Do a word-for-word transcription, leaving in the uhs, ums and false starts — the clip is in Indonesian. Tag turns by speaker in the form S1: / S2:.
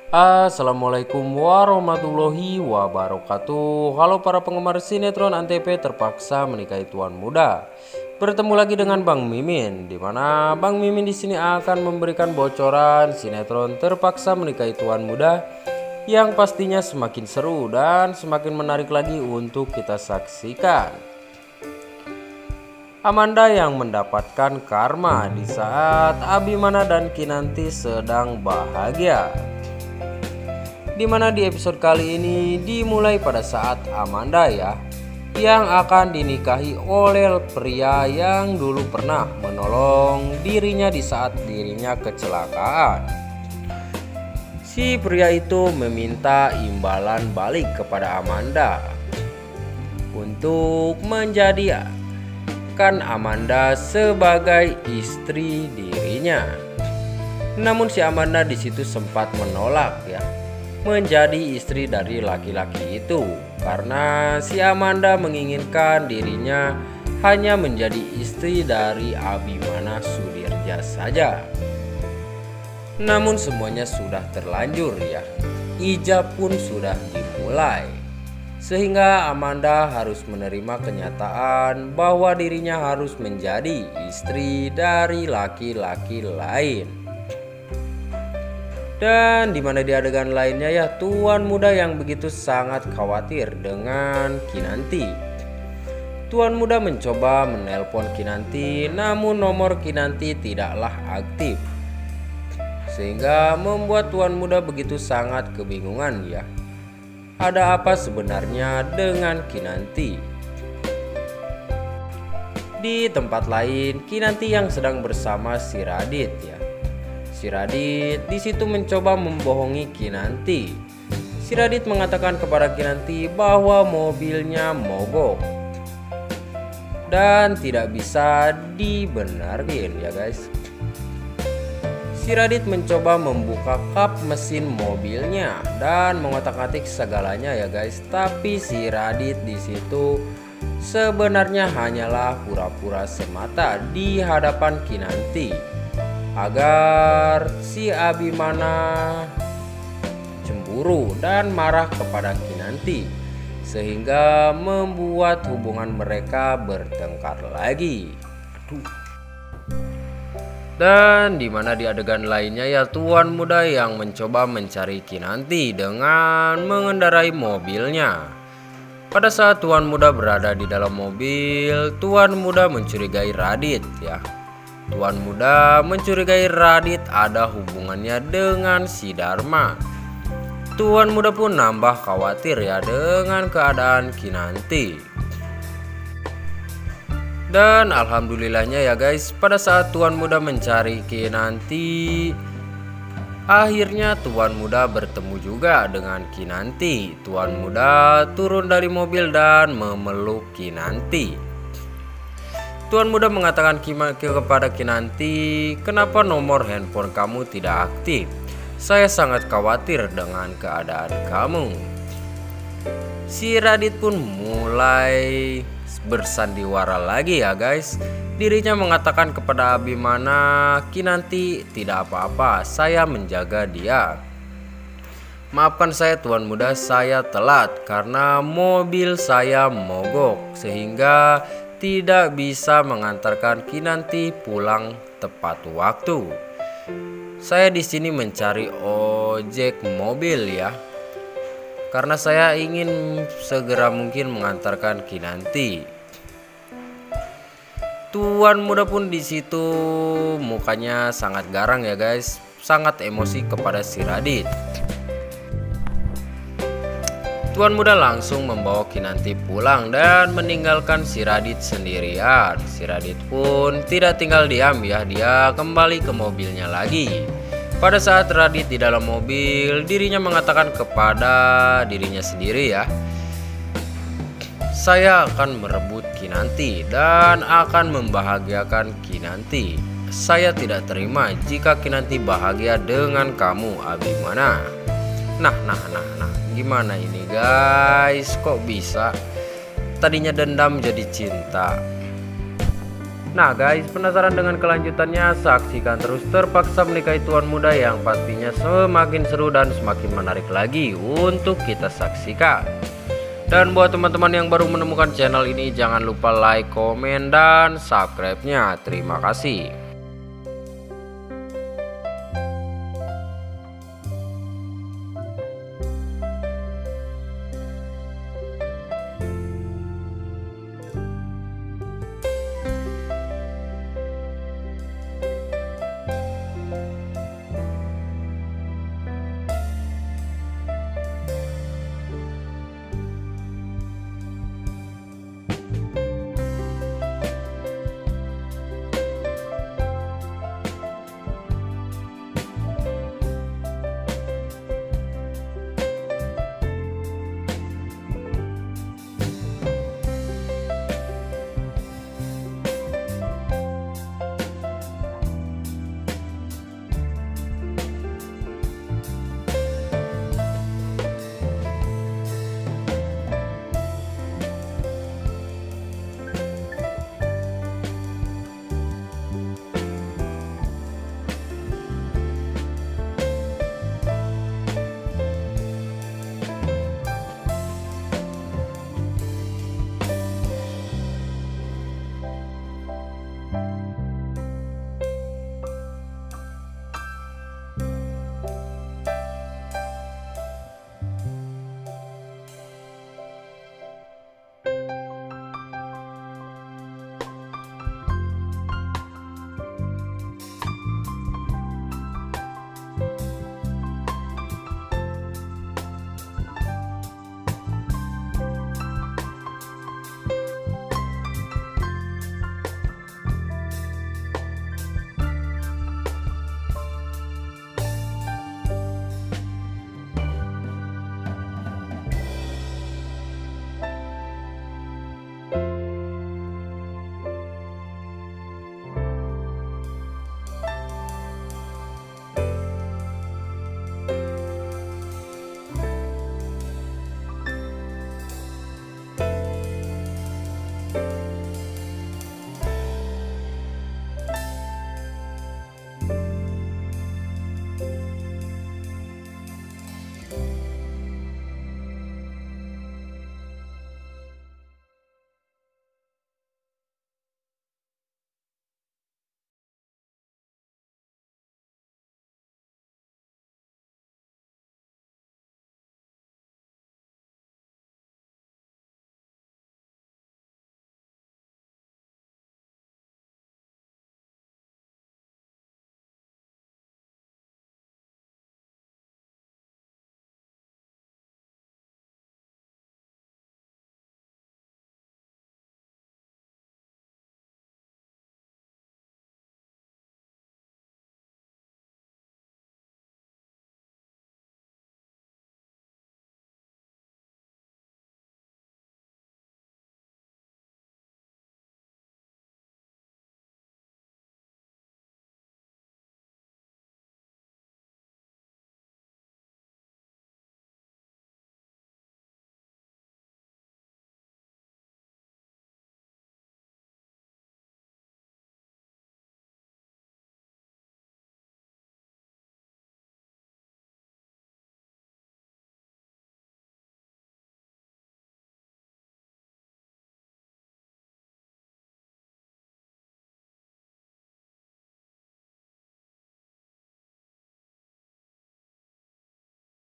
S1: Assalamualaikum warahmatullahi wabarakatuh. Halo para penggemar sinetron Antv terpaksa menikahi tuan muda. Bertemu lagi dengan Bang Mimin, di mana Bang Mimin di sini akan memberikan bocoran sinetron terpaksa menikahi tuan muda yang pastinya semakin seru dan semakin menarik lagi untuk kita saksikan. Amanda yang mendapatkan karma di saat Abimana dan Kinanti sedang bahagia. Dimana di episode kali ini dimulai pada saat Amanda ya yang akan dinikahi oleh pria yang dulu pernah menolong dirinya di saat dirinya kecelakaan. Si pria itu meminta imbalan balik kepada Amanda untuk menjadikan Amanda sebagai istri dirinya. Namun si Amanda di situ sempat menolak ya menjadi istri dari laki-laki itu karena si Amanda menginginkan dirinya hanya menjadi istri dari Abimana Sudirja saja. Namun semuanya sudah terlanjur ya, ijab pun sudah dimulai, sehingga Amanda harus menerima kenyataan bahwa dirinya harus menjadi istri dari laki-laki lain. Dan dimana di adegan lainnya ya, tuan muda yang begitu sangat khawatir dengan Kinanti. Tuan muda mencoba menelpon Kinanti, namun nomor Kinanti tidaklah aktif, sehingga membuat tuan muda begitu sangat kebingungan ya. Ada apa sebenarnya dengan Kinanti? Di tempat lain, Kinanti yang sedang bersama si Radit ya. Si Radit di situ mencoba membohongi Kinanti. Si Radit mengatakan kepada Kinanti bahwa mobilnya mogok dan tidak bisa dibenerin ya guys. Si Radit mencoba membuka kap mesin mobilnya dan mengotak-atik segalanya ya guys. Tapi si Radit di situ sebenarnya hanyalah pura-pura semata di hadapan Kinanti agar si Abimana cemburu dan marah kepada Kinanti, sehingga membuat hubungan mereka bertengkar lagi. Aduh. Dan dimana di adegan lainnya ya, tuan muda yang mencoba mencari Kinanti dengan mengendarai mobilnya. Pada saat tuan muda berada di dalam mobil, tuan muda mencurigai Radit ya. Tuan muda mencurigai Radit ada hubungannya dengan si Dharma. Tuan muda pun nambah khawatir ya dengan keadaan Kinanti. Dan alhamdulillahnya ya guys, pada saat tuan muda mencari Kinanti, akhirnya tuan muda bertemu juga dengan Kinanti. Tuan muda turun dari mobil dan memeluk Kinanti. Tuan muda mengatakan kepada Kinanti, kenapa nomor handphone kamu tidak aktif? Saya sangat khawatir dengan keadaan kamu. Si Radit pun mulai bersandiwara lagi ya guys. Dirinya mengatakan kepada Abimana, Kinanti tidak apa-apa, saya menjaga dia. Maafkan saya tuan muda, saya telat karena mobil saya mogok sehingga tidak bisa mengantarkan Kinanti pulang tepat waktu. Saya di sini mencari ojek mobil ya, karena saya ingin segera mungkin mengantarkan Kinanti. Tuan muda pun di situ mukanya sangat garang ya guys, sangat emosi kepada si Radit. Tuan muda langsung membawa Kinanti pulang dan meninggalkan si Radit sendirian. Si Radit pun tidak tinggal diam ya, dia kembali ke mobilnya lagi. Pada saat Radit di dalam mobil, dirinya mengatakan kepada dirinya sendiri ya, saya akan merebut Kinanti dan akan membahagiakan Kinanti. Saya tidak terima jika Kinanti bahagia dengan kamu Abimana. Nah, nah, nah, nah, gimana ini guys? Kok bisa? Tadinya dendam jadi cinta. Nah guys, penasaran dengan kelanjutannya? Saksikan terus Terpaksa Menikahi Tuan Muda yang pastinya semakin seru dan semakin menarik lagi untuk kita saksikan. Dan buat teman-teman yang baru menemukan channel ini, jangan lupa like, komen, dan subscribe-nya. Terima kasih.